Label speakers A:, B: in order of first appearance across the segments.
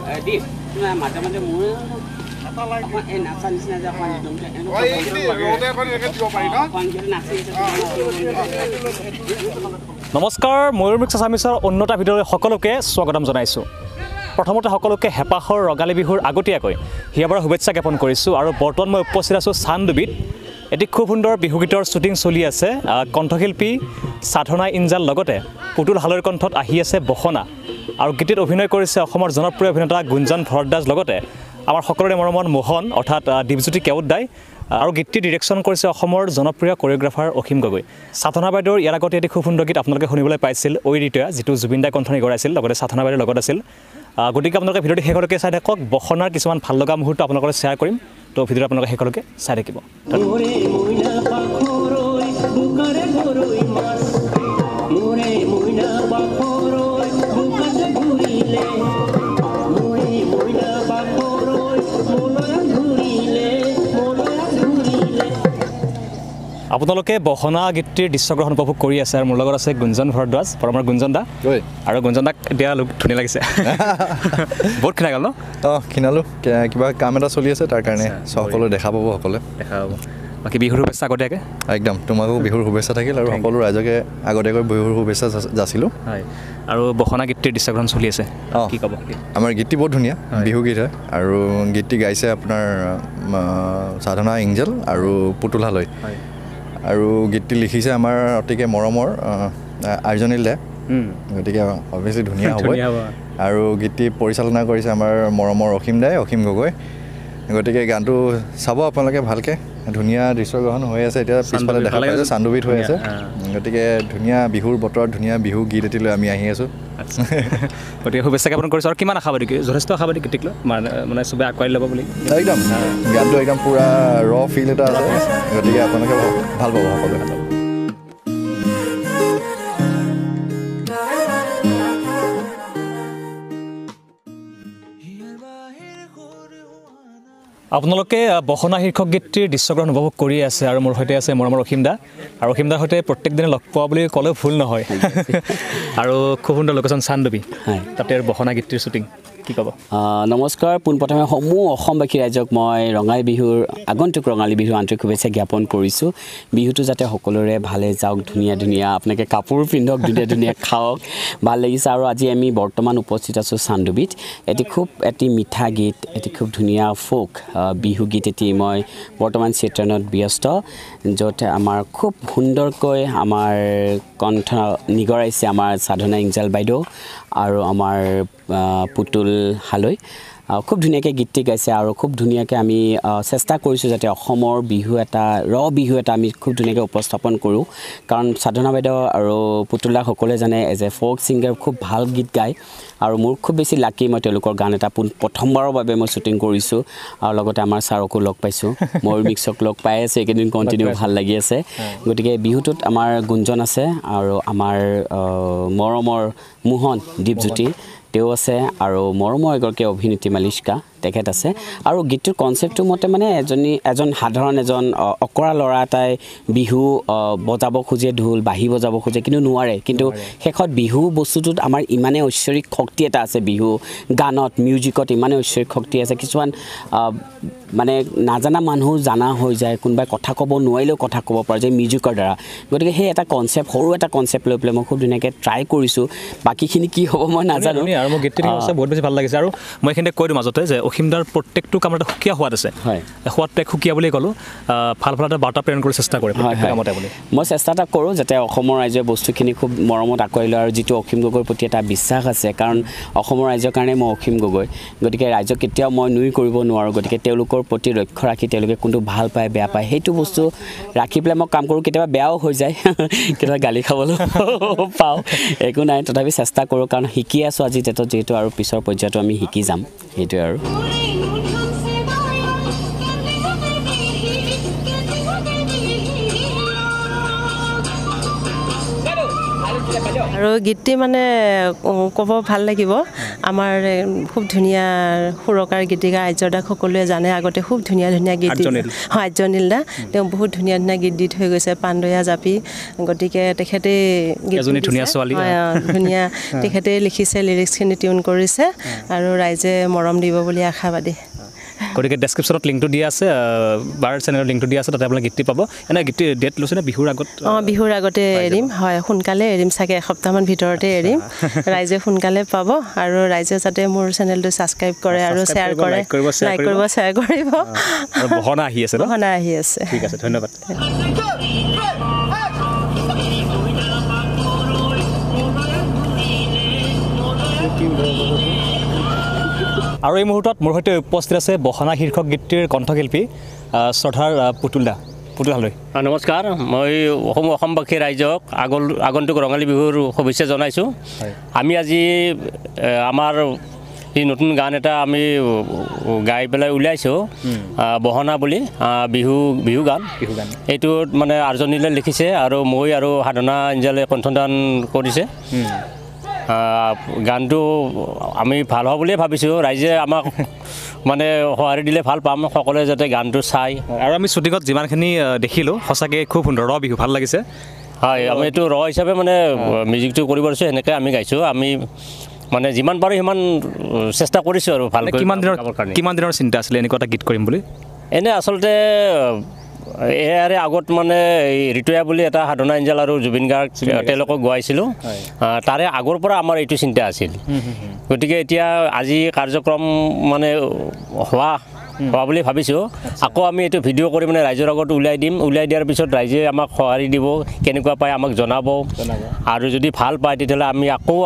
A: দি মাজে মাজে মোৰ এই নাচা নিচিনা যে এখন
B: নমস্কাৰ ময়ূৰ মিক্স আছামিছৰ অন্য এটা ভিডিঅ'লৈ সকলোকে স্বাগতম জনাইছোঁ প্ৰথমতে সকলোকে হেপাহৰ ৰঙালী বিহুৰ আগতীয়াকৈ হিয়াবাৰৰ শুভেচ্ছা জ্ঞাপন কৰিছোঁ আৰু বৰ্তমান মই উপস্থিত আছোঁ চান্দুবিত এটি খুব সুন্দৰ বিহু গীতৰ শ্বুটিং চলি আছে কণ্ঠশিল্পী সাধনা ইঞ্জাল লগতে পুতুল হালৈৰ কণ্ঠত আহি আছে বখনা আৰু গীতত অভিনয় কৰিছে অসমৰ জনপ্ৰিয় অভিনেতা গুঞ্জন ভৰদ্বাজ লগতে আমাৰ সকলোৰে মৰমৰ মোহন অৰ্থাৎ দীপজ্যোতি কেওটদাই আৰু গীতটি ডিৰেকশ্যন কৰিছে অসমৰ জনপ্ৰিয় কোৰিঅ'গ্ৰাফাৰ অসীম গগৈ সাধনা বাইদেউৰ ইয়াৰ আগতে এটি খুব সুন্দৰ গীত আপোনালোকে শুনিবলৈ পাইছিল ঐ ঋতুয়া যিটো জুবিন দাই কণ্ঠনি কৰাইছিল লগতে সাধনা বাইদেউৰ লগত আছিল গতিকে আপোনালোকে ভিডিঅ'টি শেষলৈকে চাই থাকক বখনাৰ কিছুমান ভাল লগা মুহূৰ্ত আপোনালোকৰ শ্বেয়াৰ কৰিম তো ভিডিঅ'টো আপোনালোকে শেষলৈকে চাই থাকিব আপোনালোকে বখনা গীতটিৰ দৃশ্যগ্ৰহণ উপভোগ কৰি আছে আৰু মোৰ লগত আছে গুঞ্জন ভৰদ্বাজ পৰমৰ গুঞ্জন দা আৰু গুঞ্জন দাক এতিয়া লুক ধুনীয়া লাগিছে বহুত খিনা গ'ল ন
C: খিনালো কিবা কাম এটা চলি আছে তাৰ কাৰণে সকলো দেখা পাব সকলে
B: দেখা পাব বাকী বিহুৰ শুভেচ্ছা আগতীয়াকৈ
C: একদম তোমাকো বিহুৰ শুভেচ্ছা থাকিল আৰু সকলো ৰাইজকে আগতীয়াকৈ বিহুৰ শুভেচ্ছা যাচিলোঁ
B: হয় আৰু বখনা গীতটিৰ দৃশ্যগ্ৰহণ চলি আছে কি ক'ব
C: আমাৰ গীতটি বহুত ধুনীয়া বিহু গীত হয় আৰু গীতটি গাইছে আপোনাৰ সাধনা ইঞ্জল আৰু পুতুল হালৈ আৰু গীতটি লিখিছে আমাৰ অতিকে মৰমৰ আনজনল দে গতিকে অভিয়াছলি ধুনীয়া হ'ব আৰু গীতটি পৰিচালনা কৰিছে আমাৰ মৰমৰ অসীম গগৈ গতিকে গানটো চাব আপোনালোকে ভালকৈ ধুনীয়া দৃশ্যগ্ৰহণ হৈ আছে এতিয়া পিছফালে দেখা পাইছে চান্দুবিত হৈ আছে গতিকে ধুনীয়া বিহুৰ বতৰত ধুনীয়া বিহু গীত এটি লৈ আমি আহি আছোঁ
B: গতিকে শুভেচ্ছা জ্ঞাপন কৰিছোঁ আৰু কিমান আশাবাদী যথেষ্ট আশাবাদী গীতিক লৈ মানে চবে আঁকোৱালি ল'ব বুলি
C: একদম গানটো একদম পূৰা ফিল এটা আছে গতিকে আপোনালোকে ভাল পাব সকলোৱে
B: আপোনালোকে বখনা শীৰ্ষক গীতটিৰ দৃশ্যগ্ৰহণ উপভোগ কৰি আছে আৰু মোৰ সৈতে আছে মৰমৰ অসীম দা আৰু অসীম দাৰ সৈতে প্ৰত্যেক দিনে লগ পোৱা বুলি ক'লেও ভুল নহয় আৰু খুব সুন্দৰ লোকেশ্যন চান্দুবি তাতে আৰু বখনা গীতটিৰ শ্বুটিং কি ক'ব
A: নমস্কাৰ পোনপ্ৰথমে সমূহ অসমবাসী ৰাইজক মই ৰঙালী বিহুৰ আগন্তুক ৰঙালী বিহুৰ আন্তৰিক শুভেচ্ছা জ্ঞাপন কৰিছোঁ বিহুটো যাতে সকলোৰে ভালে যাওক ধুনীয়া ধুনীয়া আপোনালোকে কাপোৰ পিন্ধক ধুনীয়া ধুনীয়া খাওক ভাল লাগিছে আৰু আজি আমি বৰ্তমান উপস্থিত আছোঁ চান্দুবিত এটি মিঠা গীত এটি খুব ধুনীয়া ফোক বিহু গীত এটি মই বৰ্তমান চিত্ৰণত ব্যস্ত য'ত আমাৰ খুব সুন্দৰকৈ আমাৰ কণ্ঠ নিগৰাইছে আমাৰ সাধনা ইঞ্জাল বাইদেউ আৰু আমাৰ পুতুল হালৈ খুব ধুনীয়াকৈ গীতটি গাইছে আৰু খুব ধুনীয়াকৈ আমি চেষ্টা কৰিছোঁ যাতে অসমৰ বিহু এটা বিহু এটা আমি খুব ধুনীয়াকৈ উপস্থাপন কৰোঁ কাৰণ সাধনা বাইদেউ আৰু পুতুলা সকলোৱে জানে এজ এ ফ'ক ছিংগাৰ খুব ভাল গীত গায় আৰু মোৰ খুব বেছি লাকি মই তেওঁলোকৰ গান এটা প্ৰথমবাৰৰ বাবে মই শ্বুটিং কৰিছোঁ আৰু লগতে আমাৰ ছাৰকো লগ পাইছোঁ ময়ূৰ মিক্সক লগ পাই আছে এইকেইদিন কণ্টিনিউ ভাল লাগি আছে গতিকে বিহুটোত আমাৰ গুঞ্জন আছে আৰু আমাৰ মৰমৰ মোহন দীপজ্যোতি তেওঁ আছে আৰু মৰমৰ এগৰাকী অভিনেত্ৰী মালিষ্কা তেখেত আছে আৰু গীতটোৰ কনচেপ্টটো মতে মানে এজন সাধাৰণ অকৰা ল'ৰা এটাই বিহু বজাব খোজে ঢোল বাঁহী বজাব খোজে কিন্তু নোৱাৰে কিন্তু শেষত বিহু বস্তুটোত আমাৰ ইমানে ঐশ্বৰিক শক্তি এটা আছে বিহু গানত মিউজিকত ইমানে ঐশ্বৰিক শক্তি আছে কিছুমান মানে নাজানা মানুহ জানা হৈ যায় কোনোবাই কথা ক'ব নোৱাৰিলেও কথা ক'ব পৰা যায় মিউজিকৰ দ্বাৰা গতিকে সেই এটা কনচেপ্ট সৰু এটা কনচেপ্ট লৈ পেলাই মই খুব ধুনীয়াকৈ ট্ৰাই কৰিছোঁ বাকীখিনি কি হ'ব মই নাজানো
B: আৰু মোৰ গীতটি বহুত বেছি ভাল লাগিছে আৰু মই এইখিনিতে কৈ দিওঁ মাজতে যে অসীমদাৰ প্ৰত্যেকটো কামত এটা সুকীয়া সোৱাদ আছে সোৱাদটো সুকীয়া বুলি ক'লোঁ ভাল এটা বাৰ্তা প্ৰেৰণ কৰি চেষ্টা কৰে কামতে বুলি
A: মই চেষ্টা এটা কৰোঁ যাতে অসমৰ ৰাইজে বস্তুখিনি খুব মৰমত আঁকোৱালি লয় আৰু যিটো অসীম গগৈৰ প্ৰতি এটা বিশ্বাস আছে কাৰণ অসমৰ ৰাইজৰ কাৰণে মই অসীম গগৈ গতিকে ৰাইজক কেতিয়াও মই নুই কৰিব নোৱাৰোঁ গতিকে তেওঁলোকৰ প্ৰতি লক্ষ্য ৰাখি তেওঁলোকে কোনটো ভাল পায় বেয়া পায় সেইটো বস্তু ৰাখি পেলাই মই কাম কৰোঁ কেতিয়াবা বেয়াও হৈ যায় কেতিয়াবা গালি খাবলৈ পাওঁ একো নাই তথাপি চেষ্টা কৰোঁ কাৰণ শিকি আছোঁ আজি ডেটত যিহেতু আৰু পিছৰ পৰ্যায়তো আমি শিকি যাম সেইটোৱে আৰু
D: আৰু গীতটি মানে ক'ব ভাল লাগিব আমাৰ খুব ধুনীয়া সুৰকাৰ গীতিকা আৰ্যদাক সকলোৱে জানে আগতে খুব ধুনীয়া ধুনীয়া গীত হয় আৰ্যনীল দা তেওঁ বহুত ধুনীয়া ধুনীয়া গীত দি থৈ গৈছে পাণ্ডয়া জাপি গতিকে তেখেতে ধুনীয়া তেখেতে লিখিছে লিৰিক্সখিনি টিউন কৰিছে আৰু ৰাইজে মৰম দিব বুলি আশাবাদী
B: গতিকে ডেছক্ৰিপশ্যনত লিংকটো দিয়া আছে বাৰ চেনেলৰ লিংকটো দিয়া আছে তাতে আপোনালোকে গীতটি পাব এনে গীতটি ডেট লৈছে নে বিহুৰ আগত
D: বিহুৰ আগতে এৰিম হয় সোনকালে এৰিম চাগে এসপ্তাহমান ভিতৰতে এৰিম ৰাইজে সোনকালে পাব আৰু ৰাইজে যাতে মোৰ চেনেলটো ছাবস্ক্ৰাইব কৰে আৰু শ্বেয়াৰ কৰে লাইক কৰিব শ্বেয়াৰ কৰিব
B: আৰু বহনা আহি আছে
D: বহনা আহি আছে
B: ঠিক আছে ধন্যবাদ আৰু এই মুহূৰ্তত মোৰ সৈতে উপস্থিত আছে বহনা শীৰ্ষক গীতটিৰ কণ্ঠশিল্পী শ্ৰদ্ধাৰ পুতুল হালৈ
E: নমস্কাৰ মই অসমবাসী ৰাইজক আগন্তুক ৰঙালী বিহুৰ শুভেচ্ছা জনাইছোঁ আমি আজি আমাৰ এই নতুন গান এটা আমি গাই পেলাই উলিয়াইছোঁ বহনা বুলি বিহু গান এইটোত মানে আৰ্জনীলে লিখিছে আৰু মই আৰু সাধনা ইঞ্জালে কণ্ঠদান কৰিছে গানটো আমি ভাল হ'ব বুলিয়ে ভাবিছোঁ ৰাইজে আমাক মানে সঁহাৰি দিলে ভাল পাম সকলোৱে যাতে গানটো চাই
B: আৰু আমি শ্বুটিঙত যিমানখিনি দেখিলোঁ সঁচাকৈ খুব সুন্দৰ বিহু ভাল লাগিছে
E: হয় আমি এইটো হিচাপে মানে মিউজিকটো কৰিব দিছোঁ সেনেকৈ আমি গাইছোঁ আমি মানে যিমান পাৰোঁ সিমান চেষ্টা কৰিছোঁ আৰু ভালকৈ
B: কিমান দিনৰ চিন্তা আছিলে এনেকুৱা এটা গীত কৰিম বুলি
E: এনে আচলতে ইয়াৰে আগত মানে ঋতুয়া বুলি এটা সাধনা ইঞ্জাল আৰু জুবিন গাৰ্গ তেওঁলোকক গোৱাইছিলোঁ তাৰে আগৰ পৰা আমাৰ এইটো চিন্তা আছিল গতিকে এতিয়া আজি কাৰ্যক্ৰম মানে হোৱা বুলি ভাবিছোঁ আকৌ আমি এইটো ভিডিঅ' কৰি মানে ৰাইজৰ আগত উলিয়াই দিয়াৰ পিছত ৰাইজে আমাক সঁহাৰি দিব কেনেকুৱা পায় আমাক জনাব আৰু যদি ভাল পায় তেতিয়াহ'লে আমি আকৌ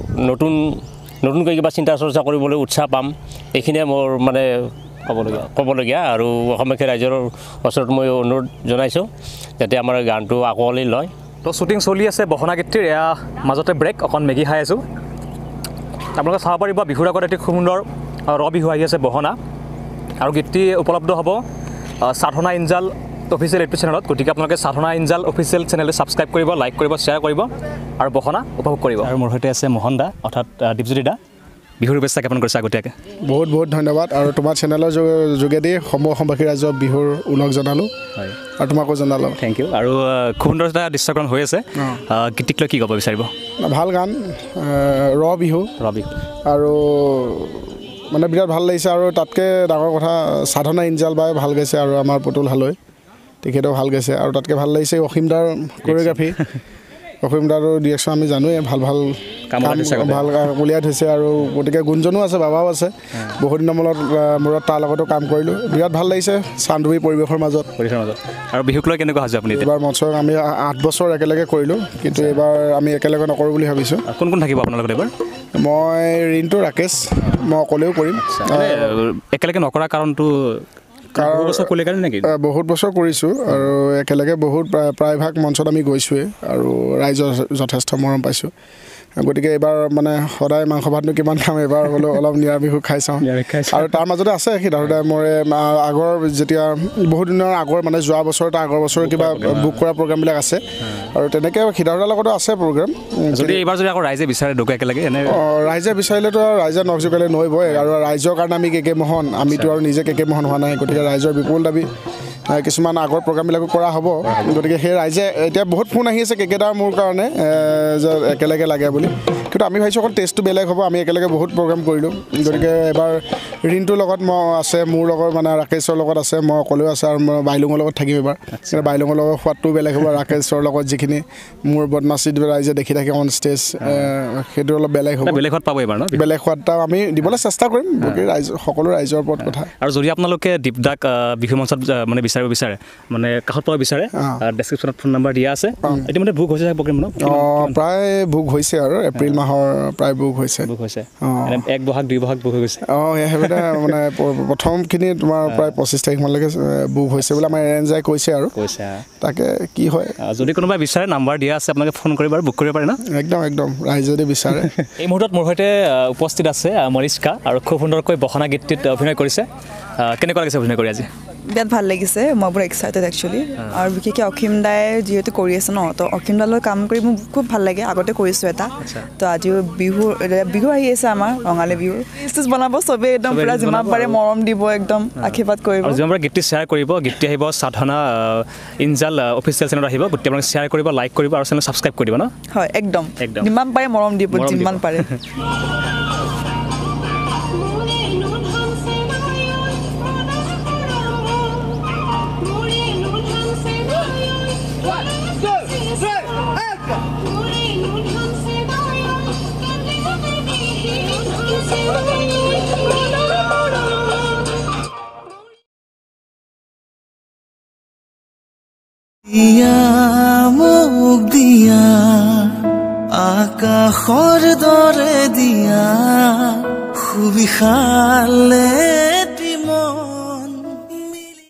E: নতুনকৈ কিবা চিন্তা চৰ্চা কৰিবলৈ উৎসাহ পাম এইখিনিয়ে মোৰ মানে ক'বলগীয়া আৰু অসমবাসী ৰাইজৰ ওচৰত মই অনুৰোধ জনাইছোঁ যাতে আমাৰ গানটো আঁকোৱালি লয়
B: তো শ্বুটিং চলি আছে বহনা গীতটিৰ এয়া মাজতে ব্ৰেক অকণ মেগী খাই আছোঁ আপোনালোকে চাব পাৰিব বিহুৰ আগত এটি খুব সুন্দৰ বিহু আহি আছে বহনা আৰু গীতটি উপলব্ধ হ'ব সাধনা ইঞ্জাল অফিচিয়েল ইউটিউব চেনেলত গতিকে আপোনালোকে সাধনা ইঞ্জাল অফিচিয়েল চেনেলটো ছাবস্ক্ৰাইব কৰিব লাইক কৰিব শ্বেয়াৰ কৰিব আৰু বহনা উপভোগ কৰিব আৰু মোৰ সৈতে আছে মোহন দা অৰ্থাৎ দীপজ্যোতি দা বিহুৰ শুভেচ্ছা জ্ঞাপন কৰিছে আগতীয়াকৈ
F: বহুত ধন্যবাদ আৰু তোমাৰ চেনেলৰ যোগেদি অসমবাসী ৰাইজৰ বিহুৰ ওলগ জনালোঁ আৰু তোমাকো জনালোঁ
B: থেংক ইউ আৰু খুব সুন্দৰ এটা দৃশ্যগ্ৰহণ হৈ আছে গীতটিক লৈ কি ক'ব বিচাৰিব
F: ভাল গান বিহু আৰু মানে বিৰাট ভাল লাগিছে আৰু তাতকৈ ডাঙৰ কথা সাধনা ইঞ্জাল বাই ভাল গাইছে আৰু আমাৰ পুতুল হালৈ তেখেতেও ভাল গাইছে আৰু তাতকৈ ভাল লাগিছে অসীমদাৰ কোৰিঅ'গ্ৰাফী অসীমদাৰো ডিৰেকশ্যন আমি জানোৱেই ভাল উলিয়াই থৈছে আৰু গতিকে গুঞ্জনো আছে বাবাও আছে বহুত দিনৰ মূৰত তাৰ লগতো কাম কৰিলোঁ বিৰাট ভাল লাগিছে চান্দুবি পৰিৱেশৰ মাজত
B: আৰু বিহুক লৈ কেনেকুৱা হৈছে আপুনি
F: এইবাৰ মঞ্চক আমি 8 বছৰ একেলগে কৰিলোঁ কিন্তু এইবাৰ আমি একেলগে নকৰোঁ বুলি ভাবিছোঁ
B: কোন থাকিব আপোনালোকৰ এইবাৰ
F: মই ৰিণ্টু ৰাকেশ মই অকলেও কৰিম
B: একেলগে নকৰা কাৰণটো
F: বহুত বছৰ কৰিছোঁ আৰু একেলগে প্ৰায়ভাগ মঞ্চত আমি গৈছোঁৱেই আৰু ৰাইজৰ যথেষ্ট মৰম পাইছোঁ গতিকে এইবাৰ মানে সদায় মাংস ভাতনো কিমান খাম এইবাৰ হ'লেও অলপ নিৰামিষ খাই চাওঁ আৰু তাৰ মাজতে আছে সিদ্ধাৰ্থ মোৰ আগৰ যেতিয়া বহুত দিনৰ আগৰ মানে যোৱা বছৰ তাৰ আগৰ বছৰ কিবা বুক কৰা প্ৰগ্ৰামবিলাক আছে আৰু তেনেকৈ সিদ্ধাৰ্থৰ লগতো আছে প্ৰগ্ৰাম
B: যদি এইবাৰ যদি আকৌ ৰাইজে বিচাৰে দুটা একেলগে
F: ৰাইজে বিচাৰিলেতো ৰাইজে নখ জোকালে নৈবই আৰু ৰাইজৰ কাৰণে আমি কেকে মোহন আমিতো আৰু নিজে কেকে মোহন হোৱা নাই গতিকে ৰাইজৰ বিপুল দাবী কিছুমান আগৰ প্ৰগ্ৰামবিলাকো কৰা হ'ব গতিকে সেই ৰাইজে এতিয়া বহুত ফোন আহি আছে কেকেটাৰ মোৰ কাৰণে যে একেলগে লাগে বুলি কিন্তু আমি ভাবিছোঁ অকল টেষ্টটো বেলেগ হ'ব আমি একেলগে বহুত প্ৰগ্ৰাম কৰিলোঁ গতিকে এবাৰ ৰিণ্টুৰ লগত মই আছে মোৰ লগত মানে ৰাকেশৰ লগত আছে মই অকলেও আছে আৰু মই বাইলুঙৰ লগত থাকিম এবাৰ বাইলুঙৰ লগত সোৱাদটোও বেলেগ হ'ব ৰাকেশৰ লগত যিখিনি মোৰ বদমাচি ৰাইজে দেখি থাকে অন ষ্টেজ সেইটো অলপ বেলেগ হ'ব
B: বেলেগ সোৱাদ পাব এবাৰ ন
F: বেলেগ সোৱাদটা আমি দিবলৈ চেষ্টা কৰিম সকলো ৰাইজৰ ওপৰত কথা
B: আৰু যদি আপোনালোকে দীপদাক বিহু মঞ্চত মানে বিচাৰে মানে কাষত পাব বিচাৰে ডেছক্ৰিপশ্যনত ফোন নম্বৰ দিয়া আছে এতিয়া মানে বুক হৈছে প্ৰগ্ৰেম
F: প্ৰায় বুক হৈছে আৰু এপ্ৰিল মাহৰ প্ৰায় বুক হৈছে
B: 1 বহাগ 2 বহাগ বুক হৈ গৈছে
F: সেইবিলাক মানে প্ৰথমখিনি তোমাৰ প্ৰায় 25 তাৰিখমানলৈকে বুক হৈছে বুলি আমাৰ এৰেঞ্জাই কৈছে আৰু তাকে কি হয়
B: যদি কোনোবাই বিচাৰে নাম্বাৰ দিয়া আছে আপোনালোকে ফোন কৰিব আৰু বুক কৰিব পাৰে ন
F: একদম ৰাইজে যদি বিচাৰে
B: এই মুহূৰ্তত মোৰ সৈতে উপস্থিত আছে মৰিষ্কা আৰু খুব সুন্দৰকৈ বহনা গীতটিত অভিনয় কৰিছে কেনেকুৱা লাগিছে অভিনয় কৰি আজি
G: বিৰাট ভাল লাগিছে মই বহুত এক্সাইটেড একচুৱেলি আৰু বিশেষকৈ অসীম দাই যিহেতু কৰি আছে ন তো অসীম দালৈ কাম কৰি মোৰ খুব ভাল লাগে আগতে কৰিছোঁ এটা তো আজিও বিহু আহি আছে আমাৰ ৰঙালী বিহু ষ্টেজ বনাব চবেই একদম পূৰা যিমান পাৰে মৰম দিব একদম আশীৰ্বাদ কৰিব
B: যিমান পাৰে গীতটি শ্বেয়াৰ কৰিব গীতটি আহিব সাধনা ইনজাল অফিচিয়েল চেনেলত আহিব গোটেই আপোনালোকে শ্বেয়াৰ কৰিব লাইক কৰিব আৰু চেনেল ছাবস্ক্ৰাইব কৰি দিব ন
G: হয় একদম যিমান পাৰে মৰম দিব যিমান পাৰে
H: দিয়া মোক দিয়া আকাশৰ দৰে দিয়া সুবিশালে